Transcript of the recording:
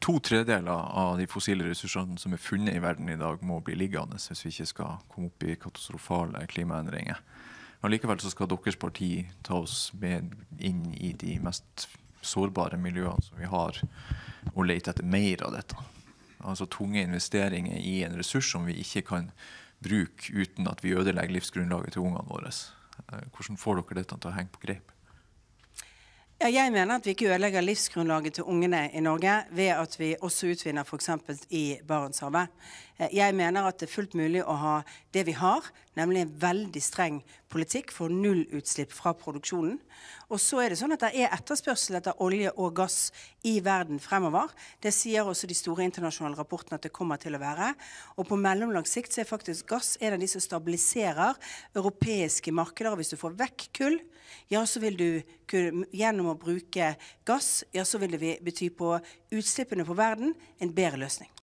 2/3 av de fossile ressursene som funnet i verden i dag må bli liggende hvis vi ikke skal komme opp i katastrofale klimaendringer. Og likevel så skal deres parti ta oss med inn i de mest sårbare miljøene som vi har, og lete etter mer av dette. Altså tunge investeringer i en ressurs som vi ikke kan bruke uten at vi ødelegger livsgrunnlaget til ungene våre. Hvordan får dere dette til å henge på greip? Ja, jeg mener at vi ikke ødelegger livsgrunnlaget til ungene i Norge ved at vi også utvinner for eksempel i Barentshavet. Jeg mener at det er fullt mulig å ha det vi har, nemlig en veldig streng politikk for nullutslipp fra produksjonen. Og så er det sånn at det er etterspørsel etter olje og gass i verden fremover. Det sier også de store internasjonale rapportene at det kommer til å være. Og på mellomlang sikt så er faktisk gass en av de som stabiliserer europeiske markeder. Og hvis du får vekk kull, ja, så vil du gjennom å bruke gass, ja, så vil det bety på utslippene på verden en bedre løsning.